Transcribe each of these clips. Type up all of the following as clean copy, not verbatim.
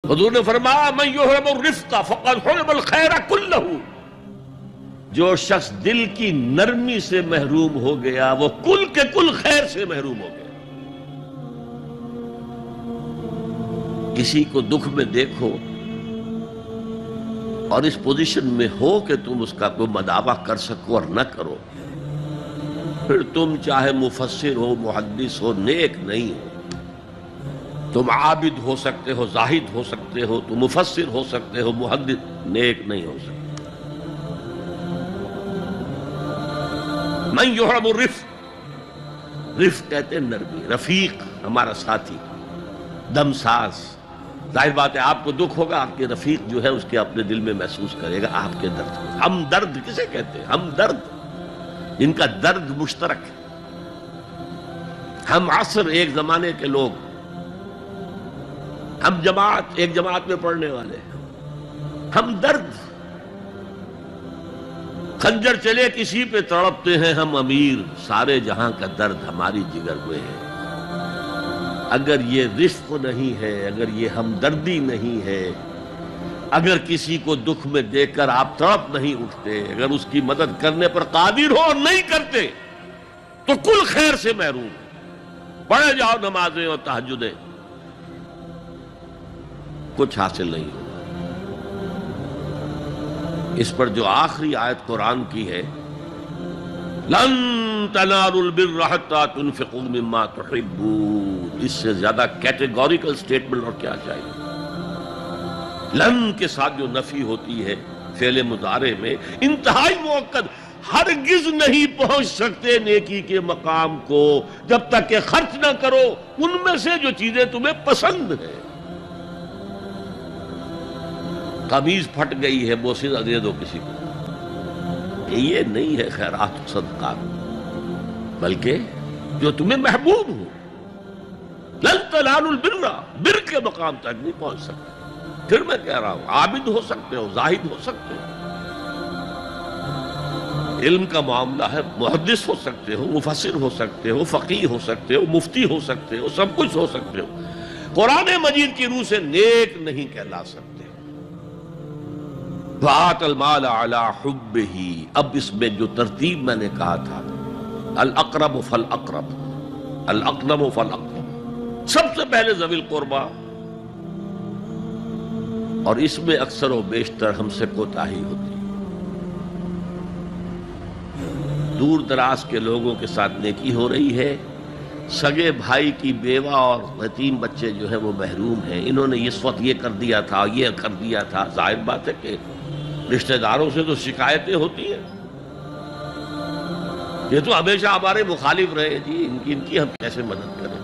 حضور نے فرمایا من یحرم الرفق فقد حرم الخیر کلہ، جو شخص دل کی نرمی سے محروم ہو گیا وہ کل کے کل خیر سے محروم ہو گیا۔ کسی کو دکھ میں دیکھو اور اس پوزیشن میں ہو کہ تم اس کا کوئی مداوع کر سکو اور نہ کرو، پھر تم چاہے مفسر ہو، محدث ہو، نیک نہیں ہو۔ تم عابد ہو سکتے ہو، زاہد ہو سکتے ہو، تم مفسر ہو سکتے ہو، محدث، نیک نہیں ہو سکتے۔ من یحرم الرفق، رفق کہتے ہیں نرمی، رفیق ہمارا ساتھی، دمساز۔ ظاہر بات ہے آپ کو دکھ ہوگا، آپ کے رفیق جو ہے اس کے اپنے دل میں محسوس کرے گا آپ کے درد۔ ہم درد کسے کہتے ہیں؟ ہم درد، ان کا درد مشترک ہے۔ ہم عصر ایک زمانے کے لوگ، ہم جماعت ایک جماعت میں پڑھنے والے، ہم درد، خنجر چلے کسی پہ تڑپتے ہیں ہم امیر، سارے جہاں کا درد ہماری جگر میں ہے۔ اگر یہ رفق نہیں ہے، اگر یہ ہمدردی نہیں ہے، اگر کسی کو دکھ میں دیکھ کر آپ تڑپ نہیں اٹھتے، اگر اس کی مدد کرنے پر قادر ہو اور نہیں کرتے تو کل خیر سے محروم ہے۔ پڑھے جاؤ نمازیں اور تہجدیں، کچھ حاصل نہیں ہوگا۔ اس پر جو آخری آیت قرآن کی ہے، لن تنالوا البر حتى تنفقوا مما تحبون، اس سے زیادہ کیٹیگوریکل سٹیٹمنٹ اور کیا چاہیے؟ لن کے ساتھ جو نفی ہوتی ہے فعل مضارع میں، انتہائی مؤکد، ہرگز نہیں پہنچ سکتے نیکی کے مقام کو جب تک کہ خرچ نہ کرو ان میں سے جو چیزیں تمہیں پسند ہیں۔ قمیض پھٹ گئی ہے، بوسیدہ دے دو کسی کو، یہ نہیں ہے خیرات و صدقات، بلکہ جو تمہیں محبوب ہو۔ لن تنالوا البر، بر کے مقام تک نہیں پہنچ سکتے۔ پھر میں کہہ رہا ہوں، عابد ہو سکتے ہو، زاہد ہو سکتے ہو، علم کا معاملہ ہے، محدث ہو سکتے ہو، مفسر ہو سکتے ہو، فقیہ ہو سکتے ہو، مفتی ہو سکتے ہو، سب کچھ ہو سکتے ہو، قرآن مجید کی روح سے نیک نہیں کہلا سکتے۔ وَآتَ الْمَالَ عَلَى حُبِّهِ، اب اس میں جو ترتیب میں نے کہا تھا، الاقرب فالاقرب، الاقرب فالاقرب، سب سے پہلے ذوی القربیٰ، اور اس میں اکثر و بیشتر ہم سے کوتاہی ہوتی ہے۔ دور دراز کے لوگوں کے ساتھ نیکی ہو رہی ہے، سگے بھائی کی بیوہ اور یتیم بچے جو ہیں وہ محروم ہیں، انہوں نے اس وقت یہ کر دیا تھا، یہ کر دیا تھا۔ ظاہر بات ہے کہ رشتہ داروں سے تو شکایتیں ہوتی ہیں، یہ تو ہمیشہ ہمارے مخالف رہے، جی ان کی ہم کیسے مدد کریں؟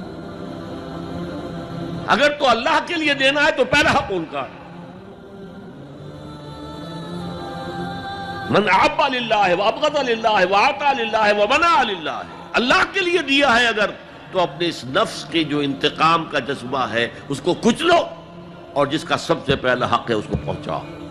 اگر تو اللہ کے لیے دینا ہے تو پہلا حق ان کا ہے۔ من احب للہ وابغض للہ واعطى للہ ومنع للہ، اللہ کے لیے دیا ہے اگر تو اپنے اس نفس کے جو انتقام کا جذبہ ہے اس کو کچلو، اور جس کا سب سے پہلا حق ہے اس کو پہنچاؤ۔